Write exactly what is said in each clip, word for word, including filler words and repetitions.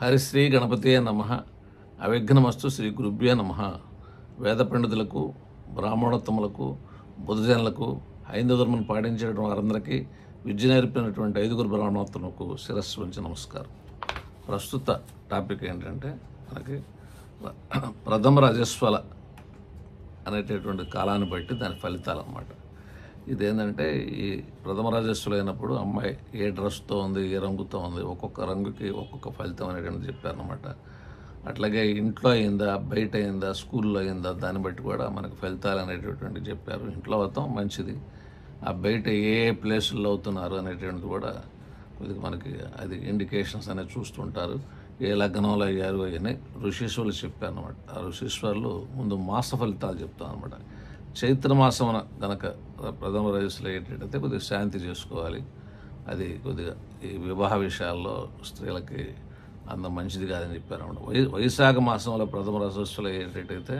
హరిశ్రీ గణపతే నమ. అవిఘ్నమస్తు శ్రీ గురుభ్యో నమ. వేద పండితులకు, బ్రాహ్మణోత్తములకు, బుధజనులకు, హైందవ ధర్మం పాటించేటువంటి వారందరికీ విద్య నేర్పినటువంటి ఐదుగురు బ్రాహ్మణోత్తములకు శిరస్సు వంచి నమస్కారం. ప్రస్తుత టాపిక్ ఏంటంటే మనకి ప్రథమ రజస్వల అనేటటువంటి కాలాన్ని బట్టి దాని ఫలితాలు అన్నమాట. ఇదేంటంటే ఈ ప్రథమ రజస్సులు అయినప్పుడు అమ్మాయి ఏ డ్రెస్తో ఉంది, ఏ రంగుతో ఉంది, ఒక్కొక్క రంగుకి ఒక్కొక్క ఫలితం అనేటువంటి చెప్పారనమాట. అట్లాగే ఇంట్లో అయిందా, బయట అయిందా, స్కూల్లో అయిందా, దాన్ని బట్టి కూడా మనకు ఫలితాలు అనేటటువంటి చెప్పారు. ఇంట్లో అవుతాం మంచిది, ఆ బయట ఏ ఏ ప్లేసుల్లో అవుతున్నారు అనేటువంటిది కూడా కొద్దిగా మనకి అది ఇండికేషన్స్ అనేది చూస్తుంటారు. ఏ లగ్నంలో అయ్యారు అని ఋషీశ్వరులు చెప్పారు అనమాట. ఆ ఋషీశ్వరులు ముందు మాస ఫలితాలు చెప్తాం అనమాట. చైత్ర మాసమున కనుక ప్రథమ రజస్సులు అయ్యేటట్టయితే కొద్దిగా శాంతి చేసుకోవాలి. అది కొద్దిగా ఈ వివాహ విషయాల్లో స్త్రీలకి అంత మంచిది కాదని చెప్పారన్నమాట. వై వైశాఖ మాసంలో ప్రథమ రజస్సులు అయ్యేటట్టయితే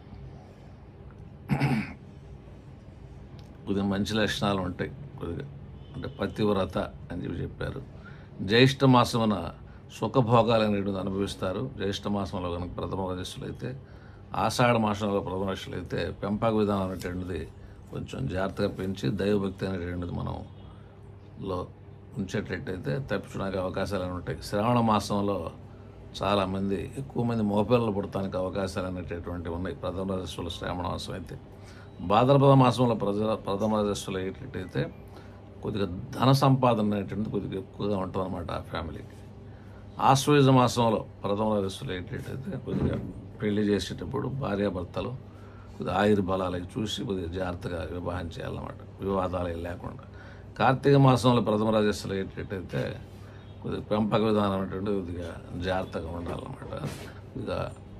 కొద్దిగా మంచి లక్షణాలు ఉంటాయి, కొద్దిగా అంటే పతివ్రత అని చెప్పి చెప్పారు. జ్యేష్ఠ మాసమున సుఖభోగాలు అనేటువంటి అనుభవిస్తారు. జ్యేష్ఠ మాసంలో కనుక ప్రథమ రజస్సులు అయితే, ఆషాఢ మాసంలో ప్రథమ రజస్సులు అయితే పెంపక విధానం అనేటువంటిది కొంచెం జాగ్రత్తగా పెంచి దైవభక్తి అనేటువంటిది మనం లో ఉంచేటట్టయితే తప్పించడానికి అవకాశాలు ఉంటాయి. శ్రావణ మాసంలో చాలామంది ఎక్కువ మంది మోపిల్లలు పుడటానికి అవకాశాలు అనేటటువంటివి ఉన్నాయి ప్రథమ రజస్సులు శ్రావణ మాసం అయితే. భాద్రపద మాసంలో ప్రజ ప్రథమ రజస్సులు అయ్యేటట్టయితే కొద్దిగా ధన సంపాదన అనేటువంటిది కొద్దిగా ఎక్కువగా ఉంటుంది అన్నమాట ఆ ఫ్యామిలీకి. ఆశ్వయుజ మాసంలో ప్రథమ రజస్సులు అయ్యేటట్టయితే కొద్దిగా పెళ్లి చేసేటప్పుడు భార్యాభర్తలు కొద్దిగా ఆయుర్బలాలు చూసి కొద్దిగా జాగ్రత్తగా వివాహం చేయాలన్నమాట, వివాదాలు లేకుండా. కార్తీక మాసంలో ప్రథమ రజస్సులు అయ్యేటట్టయితే కొద్దిగా పెంపక విధానం అనేటువంటి కొద్దిగా జాగ్రత్తగా ఉండాలన్నమాట. కొద్దిగా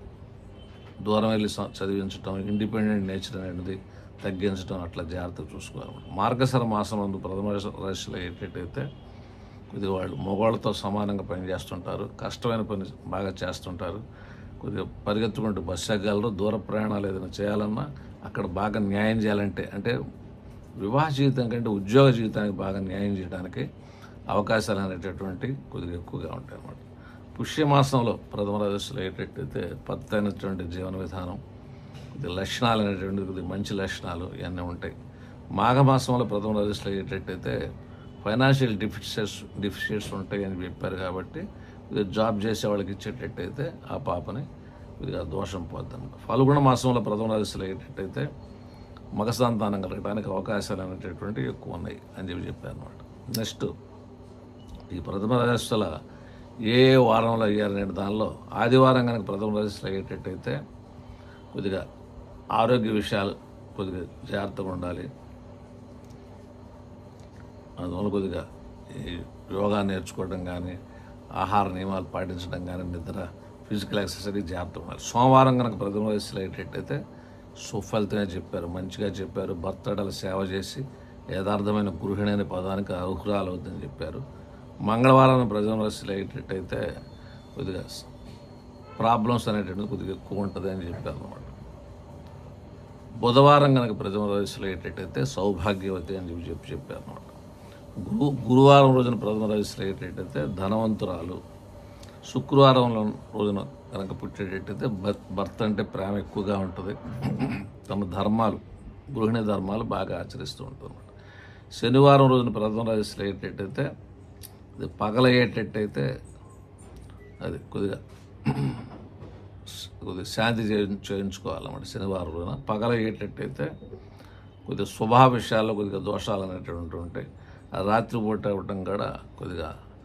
దూరం వెళ్ళి చదివించడం, ఇండిపెండెంట్ నేచర్ అనేది తగ్గించడం, అట్లా జాగ్రత్తగా చూసుకోవాలన్నమాట. మార్గశిర మాసం నందు ప్రథమ రజస్సులు అయ్యేటట్టయితే కొద్దిగా వాళ్ళు మగవాళ్ళతో సమానంగా పనిచేస్తుంటారు, కష్టమైన పని బాగా చేస్తుంటారు, కొద్దిగా పరిగెత్తుకుంటూ బస్సు ఎక్కగలరు. దూర ప్రయాణాలు ఏదైనా చేయాలన్నా అక్కడ బాగా న్యాయం చేయాలంటే, అంటే వివాహ జీవితం కంటే ఉద్యోగ జీవితానికి బాగా న్యాయం చేయడానికి అవకాశాలు అనేటటువంటి కొద్దిగా ఎక్కువగా ఉంటాయి అన్నమాట. పుష్యమాసంలో ప్రథమ రజస్సులు అయ్యేటట్టయితే పద్ధతైనటువంటి జీవన విధానం, కొద్దిగా లక్షణాలు అనేటువంటి కొద్దిగా మంచి లక్షణాలు ఇవన్నీ ఉంటాయి. మాఘమాసంలో ప్రథమ రజస్సులు అయ్యేటట్టయితే ఫైనాన్షియల్ డిఫిషియట్స్ డిఫిషియట్స్ ఉంటాయి అని చెప్పారు. కాబట్టి కొద్దిగా జాబ్ చేసే వాళ్ళకి ఇచ్చేటట్టయితే ఆ పాపని కొద్దిగా దోషం పోద్దాం. ఫల్గుణ మాసంలో ప్రథమ రజస్సులు అయ్యేటట్టయితే మగ సంతానం కలగడానికి అవకాశాలు అనేటటువంటివి ఎక్కువ ఉన్నాయి అని చెప్పి చెప్పారు అనమాట. నెక్స్ట్ ఈ ప్రథమ రజస్సుల ఏ వారంలో అయ్యారనే దానిలో ఆదివారం కనుక ప్రథమ రజస్సులు అయ్యేటట్టయితే కొద్దిగా ఆరోగ్య విషయాలు కొద్దిగా జాగ్రత్తగా ఉండాలి. అందువల్ల కొద్దిగా ఈ యోగా నేర్చుకోవడం కానీ, ఆహార నియమాలు పాటించడం కానీ, నిద్ర, ఫిజికల్ ఎక్సర్సైజ్ జాగ్రత్తగా ఉండాలి. సోమవారం కనుక ప్రథమ రజస్సులు అయ్యేటట్టయితే సుఫలితమే చెప్పారు, మంచిగా చెప్పారు. భర్తడల సేవ చేసి యథార్థమైన గృహిణి అనే పదానికి అర్హురాలు అవుతుందని చెప్పారు. మంగళవారం ప్రథమ రజస్సులు అయ్యేటట్టయితే కొద్దిగా ప్రాబ్లమ్స్ అనేటువంటిది కొద్దిగా ఎక్కువ ఉంటుంది అని చెప్పారు అన్నమాట. బుధవారం కనుక ప్రథమ రజస్సులు అయ్యేటట్టయితే సౌభాగ్యవతి అని చెప్పి చెప్పి చెప్పారు అన్నమాట. గురు గురువారం రోజున ప్రథమ రజస్సులు అయ్యేటట్టయితే ధనవంతురాలు. శుక్రవారం రోజున కనుక పుట్టేటట్టయితే భర్త అంటే ప్రేమ ఎక్కువగా ఉంటుంది, తమ ధర్మాలు, గృహిణి ధర్మాలు బాగా ఆచరిస్తూ ఉంటుంది. శనివారం రోజున ప్రథమ రజస్సులు అయ్యేటట్టయితే అది పగలయ్యేటట్టయితే అది కొద్దిగా కొద్దిగా శాంతి చేయించుకోవాలన్నమాట. శనివారం రోజున పగలయ్యేటట్టయితే కొద్దిగా స్వభావ విషయాల్లో కొద్దిగా దోషాలు అనేటువంటి ఉంటాయి. రాత్రిపూట అవ్వటం కూడా కొద్దిగా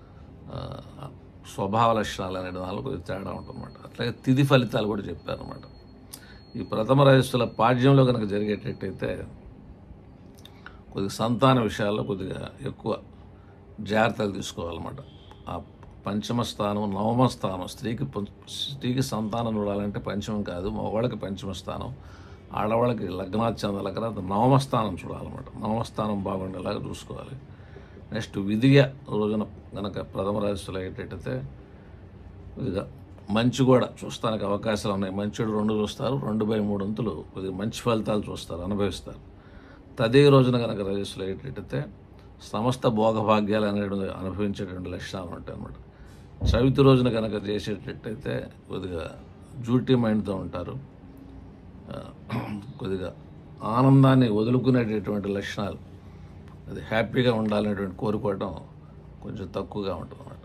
స్వభావ లక్షణాలు అనే దానిలో కొద్దిగా తేడా ఉంటుందన్నమాట. అట్లాగే తిథి ఫలితాలు కూడా చెప్పారన్నమాట. ఈ ప్రథమ రజస్సుల పాడ్యంలో కనుక జరిగేటట్టయితే కొద్దిగా సంతాన విషయాల్లో కొద్దిగా ఎక్కువ జాగ్రత్తలు తీసుకోవాలన్నమాట. ఆ పంచమ స్థానం, నవమ స్థానం, స్త్రీకి స్త్రీకి సంతానం చూడాలంటే పంచమం కాదు, మగవాళ్ళకి పంచమ స్థానం, ఆడవాళ్ళకి లగ్నాచందాల కదా నవమ స్థానం చూడాలన్నమాట. నవమ స్థానం బాగుండేలాగా చూసుకోవాలి. నెక్స్ట్ విధియ రోజున కనుక ప్రథమ రజస్సులు అయ్యేటట్టయితే కొద్దిగా మంచి కూడా చూస్తానికి అవకాశాలు ఉన్నాయి. మంచిడు రెండు చూస్తారు, రెండు బై మూడు వంతులు కొద్దిగా మంచి ఫలితాలు చూస్తారు, అనుభవిస్తారు. తదే రోజున కనుక రజస్సులు అయ్యేటట్టయితే సమస్త భోగభాగ్యాలు అనేటువంటి అనుభవించేటువంటి లక్షణాలు ఉంటాయి అన్నమాట. చవితి రోజున కనుక చేసేటట్టయితే కొద్దిగా డ్యూటీ మైండ్తో ఉంటారు. ఆ, కొద్దిగా ఆనందాన్ని వదులుకునేటటువంటి లక్షణాలు, అది హ్యాపీగా ఉండాలనేటువంటి కోరుకోవడం కొంచెం తక్కువగా ఉంటుంది అన్నమాట.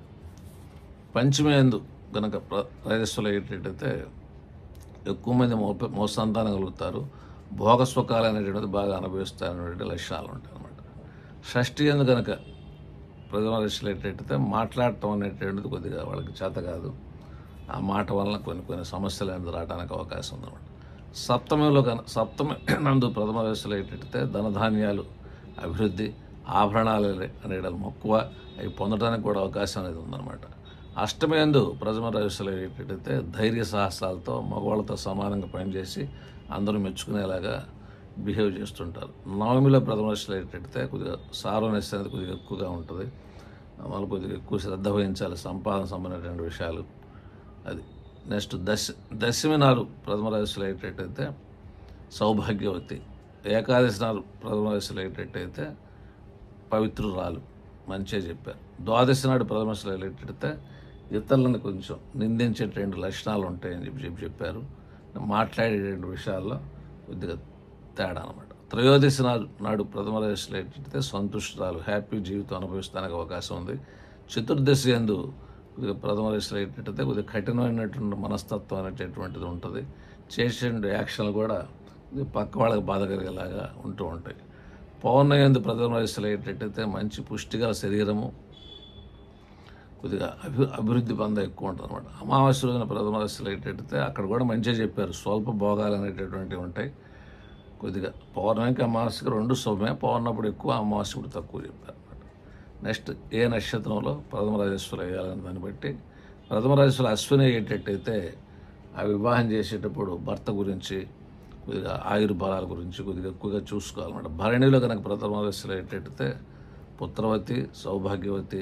పంచమి యందు కనుక రజస్సులో అయ్యేటట్టయితే ఎక్కువ మంది మో మోసంతానం కలుగుతారు. భోగ సుఖాలు అనేటువంటిది బాగా అనుభవిస్తారనేటువంటి లక్షణాలు ఉంటాయి అన్నమాట. షష్ఠి యందు కనుక ప్రథమ రాశిలో అయ్యేటట్టయితే మాట్లాడటం అనేటువంటిది కొద్దిగా వాళ్ళకి చేత కాదు. ఆ మాట వలన కొన్ని కొన్ని సమస్యలు అనేది రావడానికి అవకాశం ఉందన్నమాట. సప్తమిలో కన సప్తమి నందు ప్రథమ రాశిలో అయ్యేటట్టయితే ధనధాన్యాలు అభివృద్ధి, ఆభరణాలు అనేటి మక్కువ అవి పొందడానికి కూడా అవకాశం అనేది ఉందన్నమాట. అష్టమి యందు ప్రథమ రాశిలో అయ్యేటట్టయితే ధైర్య సాహసాలతో మగవాళ్ళతో సమానంగా పనిచేసి అందరూ మెచ్చుకునేలాగా బిహేవ్ చేస్తుంటారు. నవమిలో ప్రథమ రాశిలో అయ్యేటట్టయితే కొద్దిగా సారోనెస్ అనేది కొద్దిగా ఎక్కువగా ఉంటుంది. వాళ్ళు కొద్దిగా ఎక్కువ శ్రద్ధ వహించాలి సంపాదన సంబంధించినటువంటి విషయాలు. అది నెక్స్ట్ దశ దశమి నాడు ప్రథమ రాశిలో అయ్యేటట్టయితే సౌభాగ్యవతి, ఏకాదశి నాడు ప్రథమ రాశిలో అయ్యేటట్టయితే పవిత్రురాలు, మంచిగా చెప్పారు. ద్వాదశి నాడు ప్రథమ రాశిలో అయ్యేటట్టయితే ఇతరులను కొంచెం నిందించేటువంటి లక్షణాలు ఉంటాయని చెప్పి చెప్పి చెప్పారు. మాట్లాడేటువంటి విషయాల్లో కొద్దిగా తేడా అనమాట. త్రయోదశి నాడు నాడు ప్రథమ రాశిలో అయ్యేటట్టయితే సంతుష్టురాలు, హ్యాపీ జీవితం అనుభవిస్తానికి అవకాశం ఉంది. చతుర్దశి యందు కొద్దిగా ప్రథమ రాశిలో అయ్యేటట్టయితే కొద్దిగా కఠినమైనటువంటి మనస్తత్వం అనేటటువంటిది ఉంటుంది. చేసే యాక్షన్లు కూడా పక్క వాళ్ళకి బాధ కలిగేలాగా ఉంటూ ఉంటాయి. పౌర్ణమి యందు ప్రథమ రాశిలో అయ్యేటట్టయితే మంచి పుష్టిగల శరీరము, కొద్దిగా అభి అభివృద్ధి పొంద ఎక్కువ ఉంటుంది అనమాట. అమావాస్య రోజున ప్రథమ రాశిలో అయ్యేటట్టయితే అక్కడ కూడా మంచిగా చెప్పారు, స్వల్ప భోగాలు అనేటటువంటివి ఉంటాయి. కొద్దిగా పౌర్ణమికి అమావాస్యకి రెండు శుభమే, పౌర్ణప్పుడు ఎక్కువ, అమావాస్యప్పుడు తక్కువ చెప్పారు అనమాట. నెక్స్ట్ ఏ నక్షత్రంలో ప్రథమ రాజస్సులు వేయాలని దాన్ని బట్టి ప్రథమ రాజస్సులు అశ్విని అయ్యేటట్టయితే ఆ వివాహం చేసేటప్పుడు భర్త గురించి కొద్దిగా ఆయుర్బలాల గురించి కొద్దిగా ఎక్కువగా చూసుకోవాలన్నమాట. భరణిలో కనుక ప్రథమ రాశిలో అయ్యేటట్టయితే పుత్రవతి, సౌభాగ్యవతి,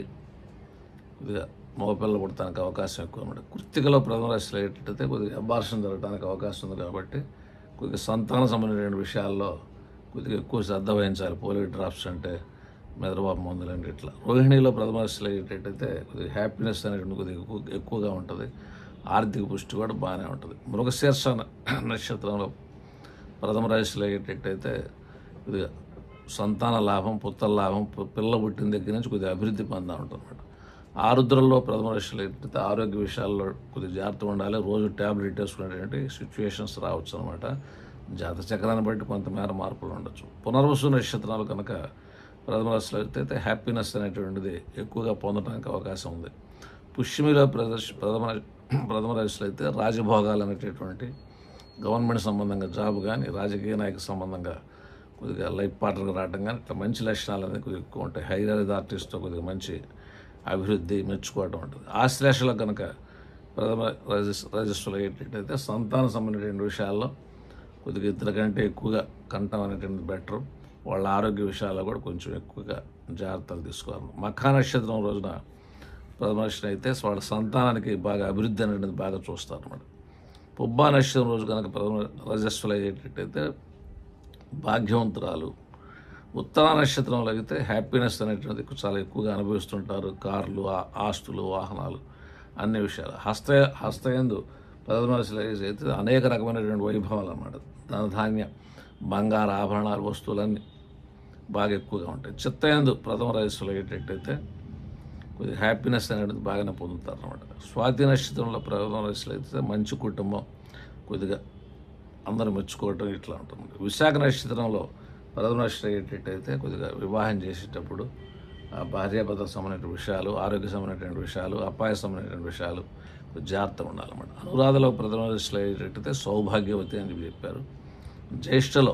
కొద్దిగా మగపిల్లలు పుట్టడానికి అవకాశం ఎక్కువ అనమాట. కృత్తికలో ప్రథమ రాశిలో అయ్యేటట్టయితే కొద్దిగా అబార్షన్ జరగడానికి అవకాశం ఉంది. కాబట్టి కొద్దిగా సంతాన సంబంధించిన విషయాల్లో కొద్దిగా ఎక్కువ శ్రద్ధ వహించాలి. పోలియో డ్రాప్స్ అంటే మెదడుబాబు మందులు అంటే ఇట్లా. రోహిణిలో ప్రథమ రాశిలో అయ్యేటట్టయితే కొద్దిగా హ్యాపీనెస్ అనేటువంటి కొద్దిగా ఎక్కువ ఎక్కువగా ఉంటుంది. ఆర్థిక పుష్టి కూడా బాగానే ఉంటుంది. మృగశీర్ష నక్షత్రంలో ప్రథమ రాశిలో అయ్యేటట్టయితే కొద్దిగా సంతాన లాభం, పుత్ర లాభం, పిల్ల పుట్టిన దగ్గర నుంచి కొద్దిగా అభివృద్ధి పొందా ఉంటుంది అనమాట. ఆరుద్రలో ప్రథమ రాశిలో అయ్యేటట్టయితే ఆరోగ్య విషయాల్లో కొద్దిగా జాగ్రత్త ఉండాలి. రోజు ట్యాబ్లెట్ వేసుకునేటువంటి సిచ్యువేషన్స్ రావచ్చు అనమాట. జాత చక్రాన్ని బట్టి కొంతమేర మార్పులు ఉండొచ్చు. పునర్వసు నక్షత్రాలు కనుక ప్రథమ రాశిలో అయితే హ్యాపీనెస్ అనేటువంటిది ఎక్కువగా పొందడానికి అవకాశం ఉంది. పుష్యమిలో ప్రదర్శ ప్రథమ ప్రథమ రాశిలో అయితే రాజభోగాలు అనేటటువంటి గవర్నమెంట్ సంబంధంగా జాబ్ కానీ, రాజకీయ నాయక సంబంధంగా కొద్దిగా లైఫ్ పార్ట్నర్గా రావడం కానీ ఇట్లా మంచి లక్షణాలు అనేది కొద్దిగా ఎక్కువ ఉంటాయి. హైదరాబాద్ ఆర్టిస్ట్తో కొద్దిగా మంచి అభివృద్ధి మెచ్చుకోవడం ఉంటుంది. ఆశ్లేషలో కనుక ప్రథమ రాజస్ రాజస్సులు అయ్యేటట్టయితే సంతాన సంబంధించిన విషయాల్లో కొద్దిగా ఇద్దరు కంటే ఎక్కువగా కంఠం అనేటువంటి బెటరు. వాళ్ళ ఆరోగ్య విషయాల్లో కూడా కొంచెం ఎక్కువగా జాగ్రత్తలు తీసుకోవాలి. మఖా నక్షత్రం రోజున ప్రథమ రాశి అయితే వాళ్ళ సంతానానికి బాగా అభివృద్ధి అనేది బాగా చూస్తారు అన్నమాట. పుబ్బా నక్షత్రం రోజు కనుక ప్రథమ రజస్సులు అయ్యేటట్టయితే భాగ్యవంతురాలు. ఉత్తర నక్షత్రంలో అయితే హ్యాపీనెస్ అనేటువంటిది చాలా ఎక్కువగా అనుభవిస్తుంటారు. కార్లు, ఆస్తులు, వాహనాలు, అన్ని విషయాలు. హస్త హస్తయందు ప్రథమ రాశిలో అయితే అనేక రకమైనటువంటి వైభవాలు అన్నమాట. ధనధాన్య, బంగారు ఆభరణాలు, వస్తువులన్నీ బాగా ఎక్కువగా ఉంటాయి. చిత్తయందు ప్రథమ రాశిలో అయ్యేటట్టయితే కొద్దిగా హ్యాపీనెస్ అనేది బాగానే పొందుతారు అన్నమాట. స్వాతి నక్షత్రంలో ప్రథమ రాశిలో అయితే మంచి కుటుంబం, కొద్దిగా అందరూ మెచ్చుకోవటం ఇట్లా ఉంటుంది. విశాఖ నక్షత్రంలో ప్రథమ రాశిలో అయ్యేటట్టయితే కొద్దిగా వివాహం చేసేటప్పుడు భార్యాభర్తల సంబంధించిన విషయాలు, ఆరోగ్య సంబంధించిన విషయాలు, అపాయ సంబంధించిన విషయాలు జాగ్రత్తగా ఉండాలన్నమాట. అనురాధలో ప్రథమ రాశిలో అయ్యేటట్టయితే సౌభాగ్యవతి అని చెప్పి చెప్పారు. జ్యేష్ఠలో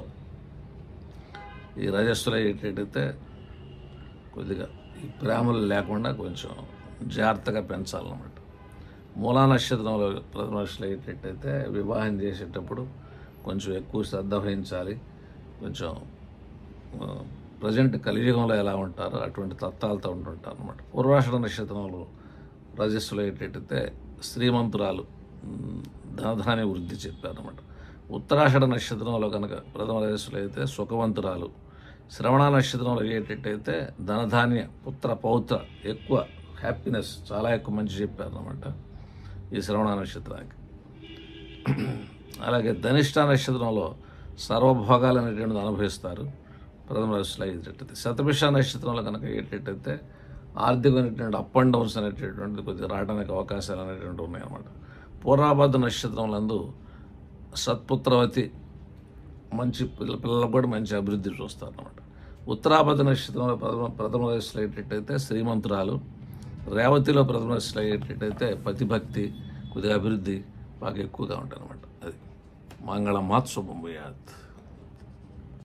ఈ రజస్సులో అయ్యేటట్టయితే కొద్దిగా ఈ ప్రేమలు లేకుండా కొంచెం జాగ్రత్తగా పెంచాలన్నమాట. మూలా నక్షత్రంలో ప్రథమ రాశిలో అయ్యేటట్టయితే వివాహం చేసేటప్పుడు కొంచెం ఎక్కువ శ్రద్ధ వహించాలి. కొంచెం ప్రజెంట్ కలియుగంలో ఎలా ఉంటారో అటువంటి తత్వాలతో ఉంటుంటారు అన్నమాట. పూర్వాషాఢ నక్షత్రంలో రజస్సులో అయ్యేటట్టయితే శ్రీమంతురాలు, ధనధాన్య వృద్ధి చెప్పారన్నమాట. ఉత్తరాషాఢ నక్షత్రంలో కనుక ప్రథమ రజస్సులో అయితే సుఖవంతురాలు. శ్రవణ నక్షత్రంలో అయ్యేటట్టయితే ధనధాన్య, పుత్ర, పౌత్ర ఎక్కువ హ్యాపీనెస్ చాలా ఎక్కువ మంచి చెప్పారు అన్నమాట ఈ శ్రవణ నక్షత్రానికి. అలాగే ధనిష్ట నక్షత్రంలో సర్వభోగాలు అనేటువంటిది అనుభవిస్తారు ప్రథమ రాశిలో అయ్యేటట్టయితే. శతభిష నక్షత్రంలో కనుక అయ్యేటట్టయితే ఆర్థికమైనటువంటి అప్ అండ్ డౌన్స్ అనేటటువంటిది కొద్దిగా రావడానికి అవకాశాలు అనేటువంటివి ఉన్నాయన్నమాట. పూర్వాభాద్ర నక్షత్రంలందు సత్పుత్రవతి మంచి పిల్ల పిల్లలకు కూడా మంచి అభివృద్ధి చూస్తారు అన్నమాట. ఉత్తరాభద్ర నక్షత్రంలో ప్రథమ ప్రథమ రాశిలో అయ్యేటట్టయితే శ్రీమంతురాలు, రేవతిలో ప్రథమ రాశిలో అయ్యేటట్టయితే పతిభక్తి కొద్దిగా అభివృద్ధి బాగా ఎక్కువగా ఉంటాయి అన్నమాట. అది మంగళమాత్ శుభం భూయాత్.